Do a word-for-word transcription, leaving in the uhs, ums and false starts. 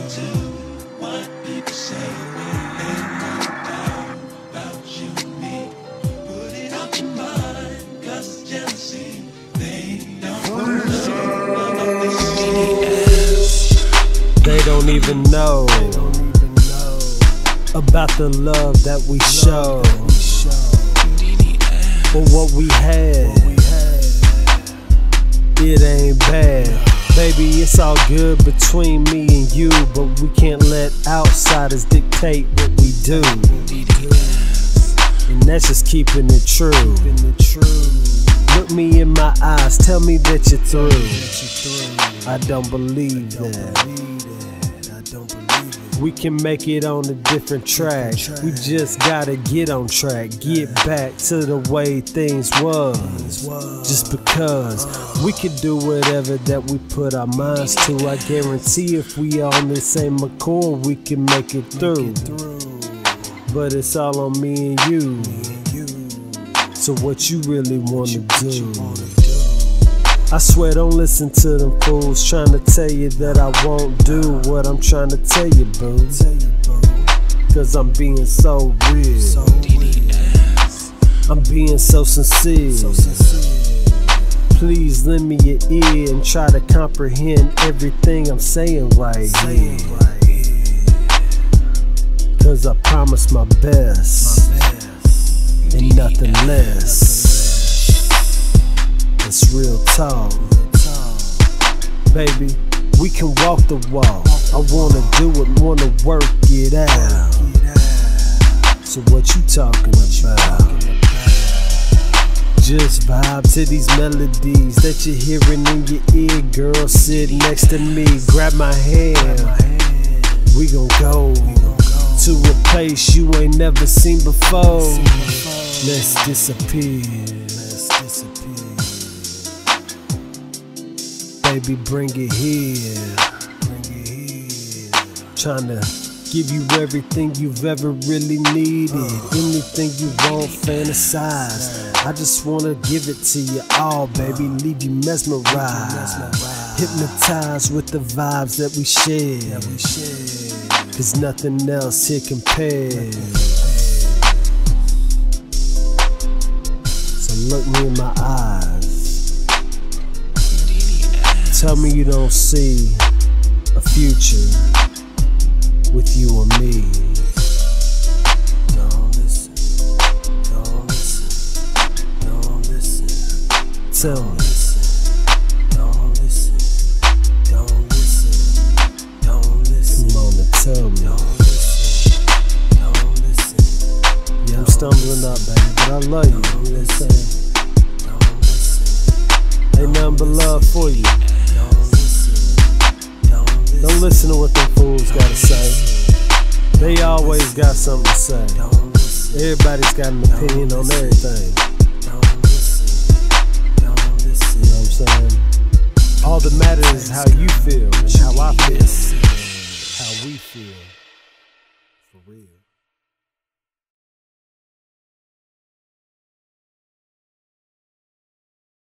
to what people say. Ain't no doubt about you and me. Put it out your mind, cause jealousy, they don't know what they see. They don't even know about the love that we show, or what we had. It ain't bad, baby, it's all good between me and you, but we can't let outsiders dictate what we do, and that's just keeping it true. Look me in my eyes, tell me that you're through. I don't believe that. We can make it on a different track. We just gotta get on track, get back to the way things was. Just because we can do whatever that we put our minds to, I guarantee if we on the same accord, we can make it through. But it's all on me and you. So what you really wanna do? I swear don't listen to them fools trying to tell you that I won't do what I'm trying to tell you, boo. Cause I'm being so real, I'm being so sincere. Please lend me your ear and try to comprehend everything I'm saying right here. Cause I promise my best and nothing less. It's real talk, baby, we can walk the walk. I wanna do it, wanna work it out. So what you talking about? Just vibe to these melodies that you're hearing in your ear. Girl, sit next to me, grab my hand. We gon' go to a place you ain't never seen before. Let's disappear. Baby, bring it here. Tryna give you everything you've ever really needed. Anything you want, fantasize. I just wanna give it to you all, baby. Leave you mesmerized, hypnotized with the vibes that we share. Cause nothing else here compares. So look me in my eyes. Tell me you don't see a future with you or me. Don't listen, don't listen, don't listen. Tell me. Don't listen, don't listen, don't listen. Come on and tell me. Don't listen, don't listen. Yeah, I'm stumbling up, baby, but I love you. You know what I'm saying? Ain't nothing but love for you. Don't listen to what them fools gotta say. They always got something to say. Everybody's got an opinion on everything. You know what I'm saying? All that matters is how you feel and how I feel. How we feel. For real.